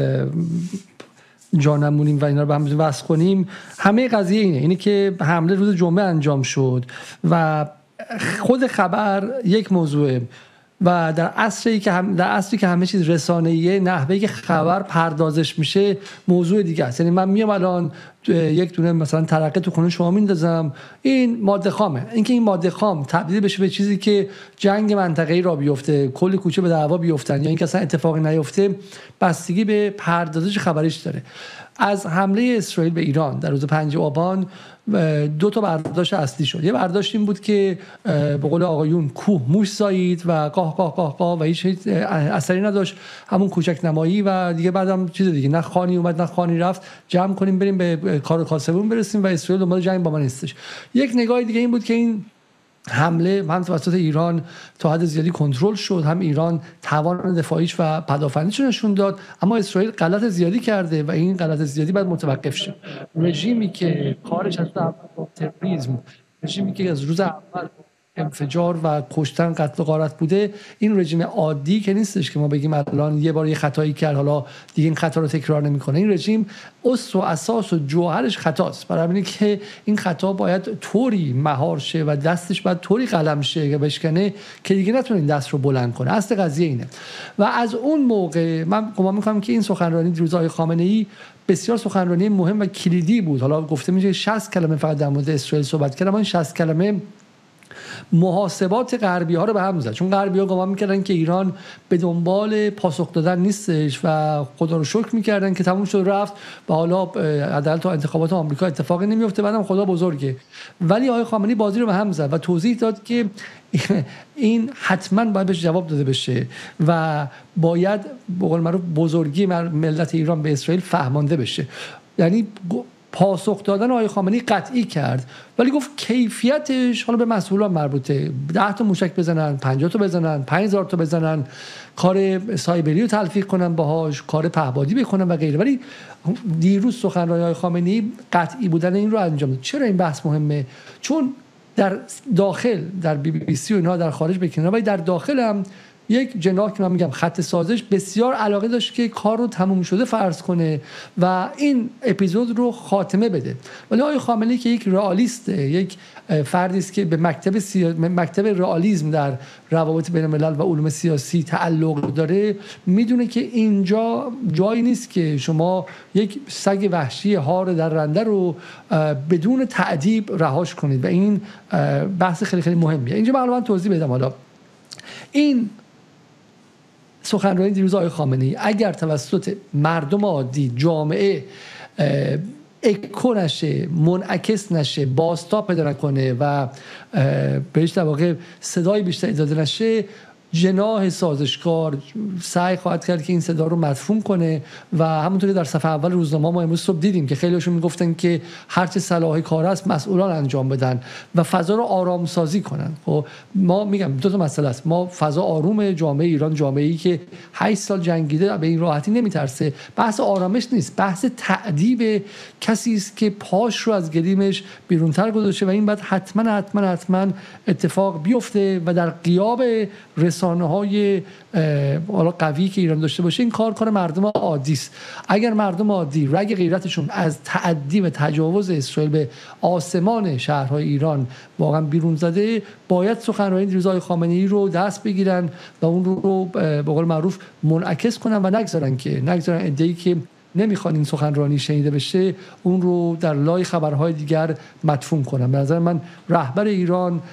جا نمونیم و اینا رو به هم وصل کنیم، همه قضیه اینه اینه که حمله روز جمعه انجام شد و خود خبر یک موضوعه و در عصری که هم در عصری که همه چیز رسانه‌ایه، نحوهی که خبر پردازش میشه موضوع دیگه است. یعنی من میام الان یک دونه مثلا ترقه تو خونه شما میندازم، این ماده خامه، اینکه این ماده خام تبدیل بشه به چیزی که جنگ منطقه‌ای را بیفته، کلی کوچه به دعوا بیفتن، یا اینکه اصلا اتفاقی نیفته، بستگی به پردازش خبریش داره. از حمله اسرائیل به ایران در روز پنجم آبان دو تا برداشت اصلی شد. یه برداشت این بود که به قول آقایون کوه موش سایید و قاه قاه قاه قاه و هیچ اثری نداشت، همون کوچک نمایی و دیگه بعدم چیز دیگه، نه خانی اومد نه خانی رفت، جمع کنیم بریم به کار کاسبون برسیم و اسرائیل دنبال جنگ با ما نیستش. یک نگاه دیگه این بود که این حمله هم توسط ایران تا حد زیادی کنترل شد، هم ایران توان دفاعیش و پدافندیش رو نشون داد، اما اسرائیل غلط زیادی کرده و این غلط زیادی باید متوقف شه. رژیمی که کارش از اول با تروریسم، رژیمی که از روز اول انفجار و کشتن قتل و غارت بوده، این رژیم عادی که نیستش که ما بگیم الان یه بار یه خطایی کرد حالا دیگه این خطا رو تکرار نمیکنه. این رژیم اصل و اساس و جوهرش خطاست. برای همینه که این خطا باید طوری مهار شه و دستش باید طوری قلم شه که بشکنه که دیگه نتونه این دست رو بلند کنه. اصل قضیه اینه. و از اون موقع من گمان میکنم که این سخنرانی دیروز آقای خامنه‌ای بسیار سخنرانی مهم و کلیدی بود. حالا گفته میشه شصت کلمه فقط در مورد اسرائیل صحبت کردم، این شصت کلمه محاسبات غربی ها رو به هم زد. چون غربی ها گمان میکردن که ایران به دنبال پاسخ دادن نیستش و خدا رو شکر میکردن که تموم شد رفت و حالا عدالت و انتخابات آمریکا اتفاقی نمیفته، بعدم خدا بزرگه. ولی آقای خامنه‌ای بازی رو به هم زد و توضیح داد که این حتما باید بهش جواب داده بشه و باید به قول معروف بزرگی ملت ایران به اسرائیل فهمانده بشه. یعنی پاسخ دادن آقای خامنه‌ای قطعی کرد، ولی گفت کیفیتش حالا به مسئولان مربوطه. ده تا موشک بزنن، پنجاه تا بزنن، پنج هزار تا بزنن، کار سایبری رو تلفیق کنن باهاش، کار پهپادی بکنن و غیره. ولی دیروز سخنرانی آقای خامنه‌ای قطعی بودن این رو انجام داد. چرا این بحث مهمه؟ چون در داخل در بی بی سی و اینا در خارج بکنن، ولی در داخل هم یک جناح که من میگم خط سازش بسیار علاقه داشت که کار رو تموم شده فرض کنه و این اپیزود رو خاتمه بده. ولی آقای خامنه‌ای که یک رئالیسته، یک فردی است که به مکتب سیا... مکتب رئالیسم در روابط بین الملل و علوم سیاسی تعلق داره، میدونه که اینجا جایی نیست که شما یک سگ وحشی هار در رنده رو بدون تأدیب رهاش کنید و این بحث خیلی خیلی مهمیه. اینجا من توضیح بدم. حالا این سخنرانی دیروز آقای خامنه‌ای اگر توسط مردم عادی جامعه اکو نشه، منعکس نشه، بازتاب پیدا نکنه و بهش در واقع صدای بیشتری داده نشه، جناح سازشکار سعی خواهد کرد که این صدا رو مدفون کنه و همونطور که در صفحه اول روزنامه ما امروز صبح دیدیم که خیلیشون میگفتن که هرچه صلاح کار است مسئولان انجام بدن و فضا رو آرام سازی کنن. خب ما میگم دو تا مسئله است. ما فضا آروم، جامعه ایران جامعه‌ای که هشت سال جنگیده به این راحتی نمیترسه. بحث آرامش نیست، بحث تأدیب کسی است که پاش رو از گلیمش بیرونتر گذاشته و این بعد حتما حتما حتما اتفاق بیفته و در غیاب رسانه‌های حالا قوی که ایران داشته باشه این کار کار مردم عادی است. اگر مردم عادی رگ غیرتشون از تعدی و تجاوز اسرائیل به آسمان شهرهای ایران واقعا بیرون زده، باید سخنرانی دیروز آقای خامنه‌ای رو دست بگیرن و اون رو به قول معروف منعکس کنن و نگذارن که نگذارن ایده‌ای که نمیخوان این سخنرانی شنیده بشه اون رو در لای خبرهای دیگر مدفون کنن. به نظر من رهبر ایران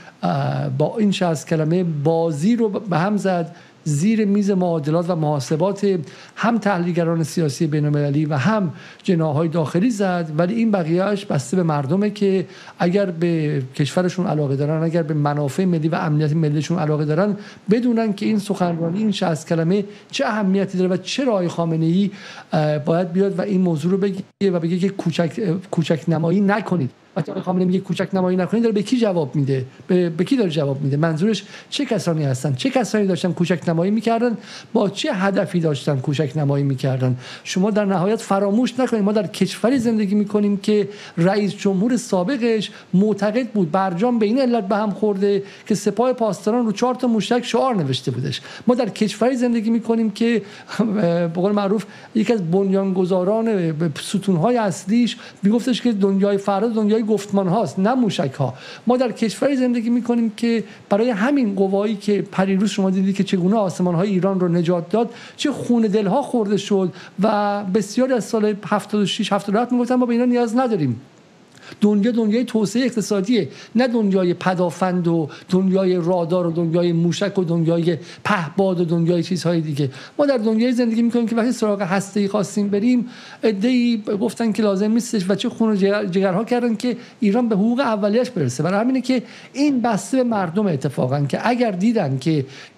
با این شصت کلمه بازی رو به هم زد، زیر میز معادلات و محاسبات هم تحلیلگران سیاسی بین‌المللی و هم جناح‌های داخلی زد. ولی این بقیه‌اش بسته به مردمه که اگر به کشورشون علاقه دارن، اگر به منافع ملی و امنیت ملیشون علاقه دارن، بدونن که این سخنرانی این شصت کلمه چه اهمیتی داره و چرا آقای خامنه‌ای باید بیاد و این موضوع رو بگه و بگه که کوچک کوچک نمایی نکنید. وقتی آقای خامنه‌ای میگه کوچک نمایی نکنید، داره به کی جواب میده؟ به, به کی داره جواب میده؟ منظورش چه کسانی هستن؟ چه کسانی داشتن کوچک نمایی میکردن؟ با چه هدفی داشتن کوچک نمایی میکردن؟ شما در نهایت فراموش نکنید ما در کشوری زندگی میکنیم که رئیس جمهور سابقش معتقد بود برجام به این علت به هم خورده که سپاه پاسداران رو چهار تا موشک شعار نوشته بودش. ما در کشوری زندگی میکنیم که به قول معروف یکی از بنیانگذاران ستونهای اصلیش میگفتش که دنیای فردا دنیای گفتمان هاست نه موشک ها. ما در کشوری زندگی میکنیم که برای همین قوایی که پریروز شما دیدید که چگونه آسمان های ایران رو نجات داد چه خون دل ها خورده شد و بسیاری از سال هفتاد و شش هفتاد و هفت میگفتن ما به اینا نیاز نداریم. دنیا دنیای توسعه اقتصادیه، نه دنیای پدافند و دنیای رادار و دنیای موشک و دنیای پهپاد و دنیای چیزهای دیگه. ما در دنیای زندگی میکنیم که وقتی سراغ هسته‌ای خواستیم بریم عده‌ای گفتن که لازم نیستش و چه خون و جگر، جگرها کردن که ایران به حقوق اولیه‌اش برسه. برای همینه که این بسته به مردم اتفاقا که اگر دیدن که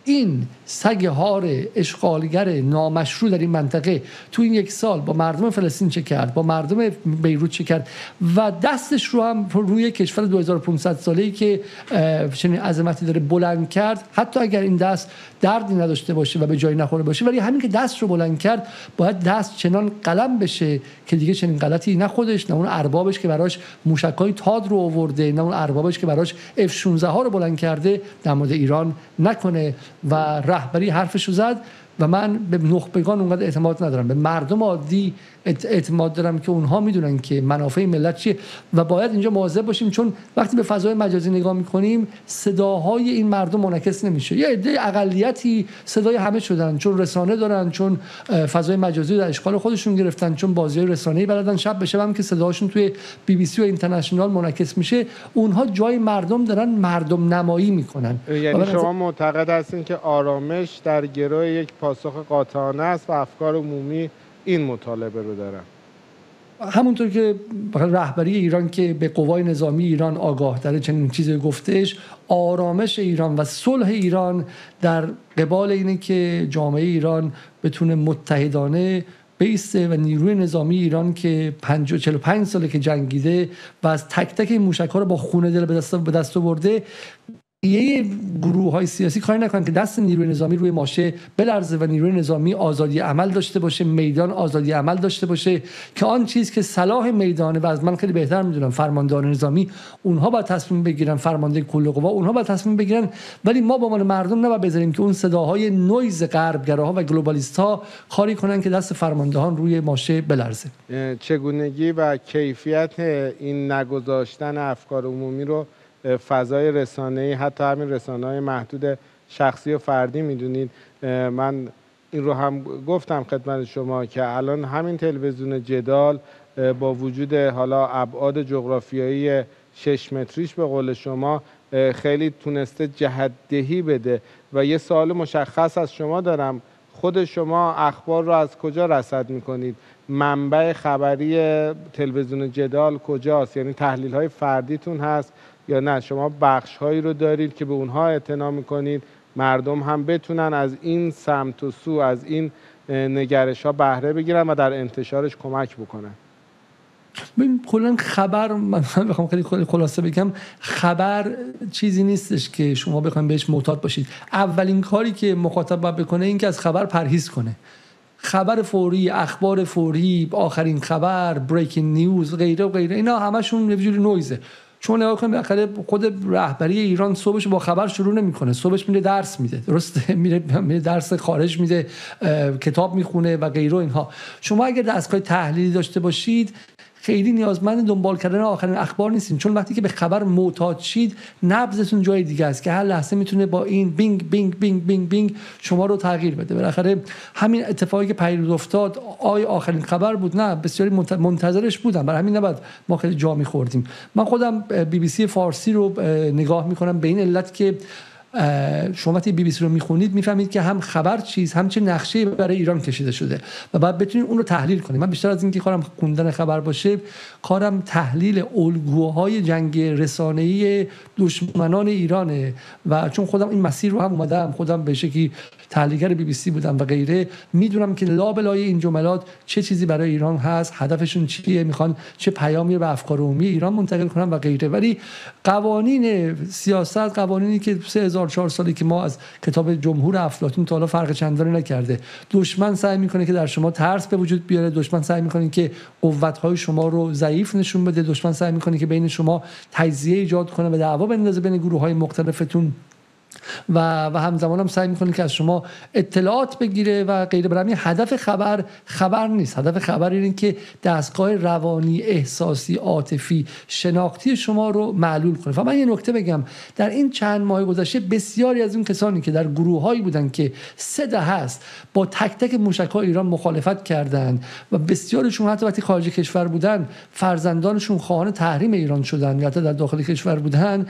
این سگ هار اشغالگر نامشروع در این منطقه تو این یک سال با مردم فلسطین چه کرد، با مردم بیروت چه کرد و دستش رو هم روی کشور دو هزار و پانصد ساله‌ای که چنین عظمتی داره بلند کرد، حتی اگر این دست دردی نداشته باشه و به جایی نخوره باشه، ولی همین که دست رو بلند کرد باید دست چنان قلم بشه که دیگه چنین غلطی نه خودش نه اون اربابش که براش موشک‌های تاد رو آورده نه اون اربابش که براش اف شانزده ها رو بلند کرده در مورد ایران نکنه. و رهبری حرفش رو زد و من به نخبگان اونقدر اعتماد ندارم، به مردم عادی اعتماد دارم که اونها میدونن که منافع ملت چیه و باید اینجا مواظب باشیم، چون وقتی به فضای مجازی نگاه میکنیم صداهای این مردم منعکس نمیشه. یه عده اقلیتی صدای همه شدن چون رسانه دارن، چون فضای مجازی در اشغال خودشون گرفتن، چون بازی‌های رسانه‌ای بلدن، شب به شب هم که صداشون توی بی بی سی و اینترنشنال منعکس میشه، اونها جای مردم دارن مردم نمایی میکنن. یعنی شما معتقد هستین که آرامش در گروه یک پاسخ قاطعانه است و افکار عمومی این مطالبه رو دارن؟ همونطور که رهبری ایران که به قوای نظامی ایران آگاه داره چنین چیزی گفتش، آرامش ایران و صلح ایران در قبال اینه که جامعه ایران بتونه متحدانه بیسته و نیروی نظامی ایران که چهل و پنج ساله که جنگیده و از تک تک این موشک‌ها رو با خون دل به دست به دست آورده، یه گروه های سیاسی کاری نکنن که دست نیروی نظامی روی ماشه بلرزه و نیروی نظامی آزادی عمل داشته باشه، میدان آزادی عمل داشته باشه، که آن چیز که صلاح میدانه و از من خیلی بهتر میدونم فرماندهان نظامی اونها باید تصمیم بگیرن، فرمانده کل قوا اونها باید تصمیم بگیرن، ولی ما با عنوان مردم نباید بذاریم که اون صداهای نویز غربگراها و گلوبالیست ها کاری کنن که دست فرماندهان روی ماشه بلرزه. چگونگی و کیفیت این نگذاشتن افکار عمومی رو فضای رسانه‌ای، حتی همین رسانه‌های محدود شخصی و فردی میدونید؟ من این رو هم گفتم خدمت شما که الان همین تلویزیون جدال با وجود حالا ابعاد جغرافیایی شش متریش به قول شما خیلی تونسته جهت‌دهی بده و یه سوال مشخص از شما دارم، خود شما اخبار رو از کجا رصد میکنید؟ منبع خبری تلویزیون جدال کجاست؟ یعنی تحلیل‌های فردیتون هست یا نه شما بخش هایی رو دارید که به اونها اعتنا میکنید مردم هم بتونن از این سمت و سو از این نگرش ها بهره بگیرن و در انتشارش کمک بکنن؟ ببین کلا خبر، من بخوام خیلی خلاصه بگم، خبر چیزی نیستش که شما بخواید بهش معتاد باشید. اولین کاری که مخاطب باید بکنه این که از خبر پرهیز کنه. خبر فوری، اخبار فوری، آخرین خبر، بریکینگ نیوز، غیره و غیره، اینا همشون یه جوری نویزه. چون نگاه کنید بالاخره خود رهبری ایران صبحش با خبر شروع نمیکنه، صبحش میره درس میده، درسته؟ میره میره درس خارج میده، کتاب میخونه و غیره اینها. شما اگر دستگاه تحلیلی داشته باشید خیلی نیازمند دنبال کردن آخرین اخبار نیستین، چون وقتی که به خبر معتاد شید نبضتون جای دیگه است که هر لحظه میتونه با این بینگ بینگ بینگ بینگ بینگ شما رو تغییر بده. بالاخره همین اتفاقی که پیروز افتاد آیا آخرین خبر بود؟ نه، بسیاری منتظرش بودن، برای همین نباید ما خیلی جا میخوردیم. من خودم بی بی سی فارسی رو نگاه میکنم به این علت که شما وقتی بی بی سی رو میخونید میفهمید که هم خبر چیز، هم چه نقشه‌ای برای ایران کشیده شده و بعد بتونید اون رو تحلیل کنید. من بیشتر از اینکه کارم خوندن خبر باشه، کارم تحلیل الگوهای جنگ رسانه‌ای دشمنان ایرانه و چون خودم این مسیر رو هم اومدم، خودم به شکلی تحلیلگر بی بی سی بودم و غیره، میدونم که لابلای این جملات چه چیزی برای ایران هست، هدفشون چیه، میخوان چه پیامی به افکار عمومی ایران منتقل کنن و غیره. ولی قوانین سیاست، قوانینی که سه هزار و چهارصد سالی که ما از کتاب جمهور افلاطون تا حالا فرق چندانی نکرده. دشمن سعی میکنه که در شما ترس به وجود بیاره، دشمن سعی میکنه که قوت‌های شما رو ضعیف نشون بده، دشمن سعی میکنه که بین شما تجزیه ایجاد کنه و دعوا بندازه بین گروه‌های مختلفتون و و همزمان هم سعی میکنه که از شما اطلاعات بگیره و غیره. برای هدف خبر خبر نیست، هدف خبر اینه که دستگاه روانی، احساسی، عاطفی، شناختی شما رو معلول کنه. و من یه نکته بگم، در این چند ماه گذشته بسیاری از اون کسانی که در گروه‌هایی بودن که سه دهه هست با تک تک موشک‌های ایران مخالفت کردند و بسیارشون حتی وقتی خارج کشور بودن فرزندانشون خواهان تحریم ایران شدن یا حتی در داخل کشور بودن،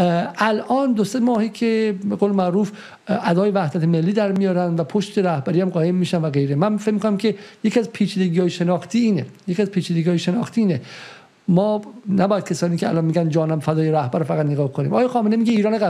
الان دو سه ماهی که به قول معروف ادای وحدت ملی در میارن و پشت رهبری هم قائم میشن و غیره. من فکر می‌کنم که یکی از پیچیدگی‌های شناختی اینه یکی از پیچیدگی‌های شناختی اینه ما نباید کسانی که الان میگن جانم فدای رهبر فقط نگاه کنیم. آقای خامنه‌ای میگه ایران قوی،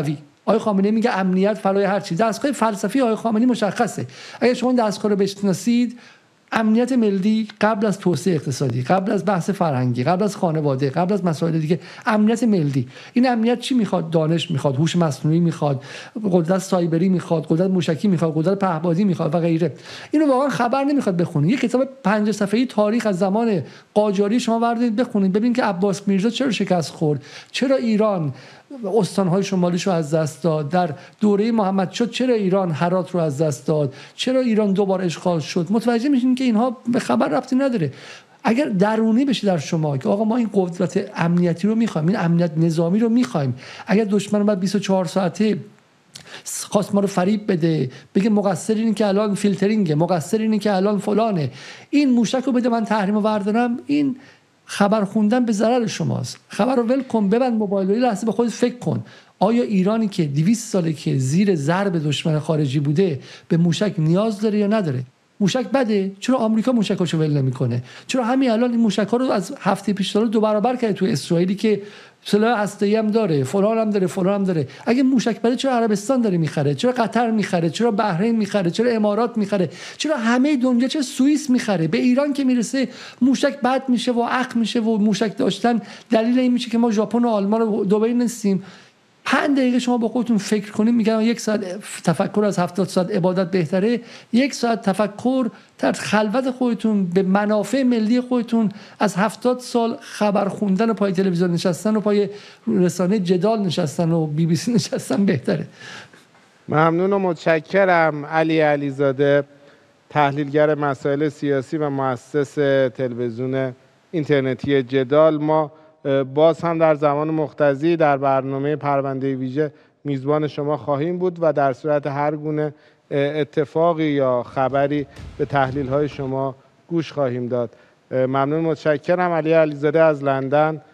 آقای خامنه‌ای میگه امنیت فلای هر چیز. دستگاه فلسفی آقای خامنه‌ای مشخصه. اگه شما دستگاه رو بشناسید، امنیت ملی قبل از توسعه اقتصادی، قبل از بحث فرهنگی، قبل از خانواده، قبل از مسائل دیگه، امنیت ملی. این امنیت چی میخواد؟ دانش میخواد، هوش مصنوعی میخواد، قدرت سایبری میخواد، قدرت موشکی میخواد، قدرت پهپادی میخواد و غیره. اینو واقعا خبر نمیخواد بخونید. یه کتاب پنج صفحه‌ای تاریخ از زمان قاجاری شما بردارید بخونید، ببینید که عباس میرزا چرا شکست خورد، چرا ایران استانهای شمالیش رو از دست داد، در دوره محمد شد چرا ایران هرات رو از دست داد، چرا ایران دوبار اشغال شد. متوجه میشین که اینها به خبر ربطی نداره. اگر درونی بشه در شما که آقا ما این قدرت امنیتی رو میخوایم، این امنیت نظامی رو میخوایم، اگر دشمن بعد بیست و چهار ساعته خواست ما رو فریب بده، بگه مقصر اینه که الان فیلترینگه، مقصر اینه که الان فلانه، این موشک رو بده من تحریم رو بردارم، این خبر خوندن به ضرر شماست. خبر رو ول کن، ببند موبایل رو، لحظه به خودت فکر کن. آیا ایرانی که دویست ساله که زیر ضرب دشمن خارجی بوده به موشک نیاز داره یا نداره؟ موشک بده؟ چرا آمریکا موشکاشو ول نمیکنه؟ چرا همین الان این موشک‌ها رو از هفته پیش دو برابر کرده تو اسرائیلی که سلاح هسته‌ای هم داره، فلان هم داره، فلان هم داره. اگه موشک بده چرا عربستان داره میخره؟ چرا قطر میخره؟ چرا بحرین میخره؟ چرا امارات میخره؟ چرا همه دنیا، چرا سوئیس میخره؟ به ایران که میرسه موشک بد میشه و عق میشه و موشک داشتن دلیل این میشه که ما ژاپن و آلمان و دبی نیستیم. پنج دقیقه شما با خودتون فکر کنید، میگن یک ساعت تفکر از هفتاد ساعت عبادت بهتره. یک ساعت تفکر در خلوت خودتون به منافع ملی خودتون از هفتاد سال خبر خوندن و پای تلویزیون نشستن و پای رسانه جدال نشستن و بی بی سی نشستن بهتره. ممنون و متشکرم. علی علیزاده، تحلیلگر مسائل سیاسی و مؤسس تلویزیون اینترنتی جدال. ما باز هم در زمان مقتضی در برنامه پرونده ویژه میزبان شما خواهیم بود و در صورت هر گونه اتفاقی یا خبری به تحلیل‌های شما گوش خواهیم داد. ممنون، متشکرم. علی علیزاده از لندن.